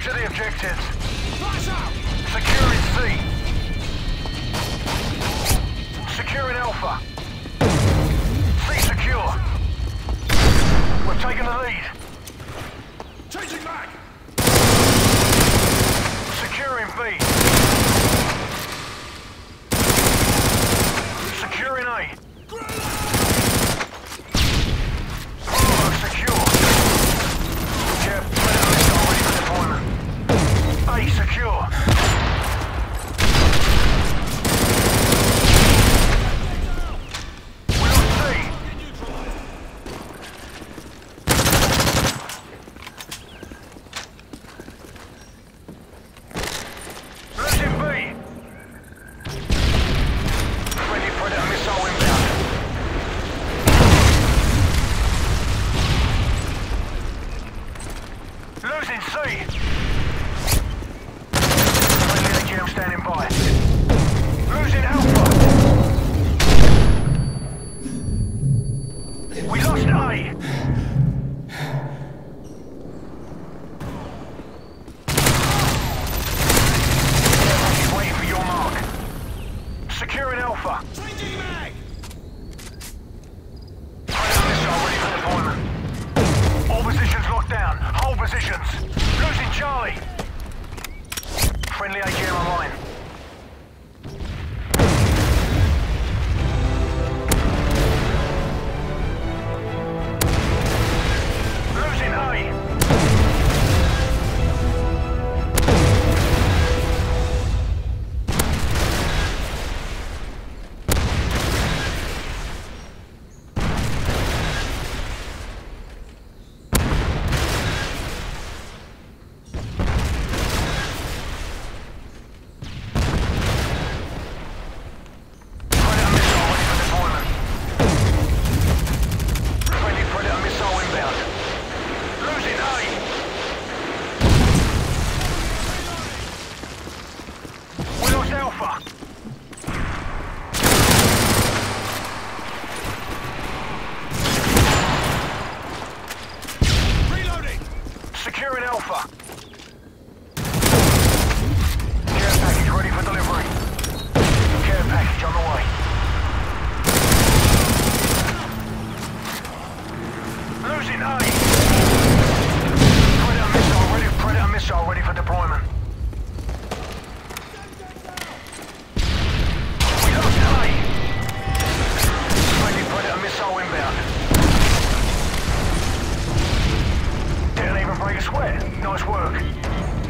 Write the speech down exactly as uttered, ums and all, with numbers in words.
Capture the objectives. Flash out! Securing C. Securing Alpha. C secure. We've taken the lead. Changing back! Securing B. Securing A. Bravo secure. Jeff, Predator missile ready for deployment. A secure. We got C. Losing B. Friendly Predator missile inbound. Losing C. Friendly A G M standing by. Losing Alpha. We lost A. He's waiting for your mark. Securing Alpha. Changing mag! Predator missile ready for deployment. All positions locked down. Hold positions. Losing Charlie. Friendly A G M online. Losing A. Predator missile ready for deployment. Friendly Predator missile inbound. Losing A. We lost Alpha. Reloading! Securing Alpha. Care package ready for delivery. Care package on the way. Losing A. Predator missile ready. Predator missile ready for deployment. We lost A. Friendly Predator missile inbound. Didn't even break a sweat. Nice work.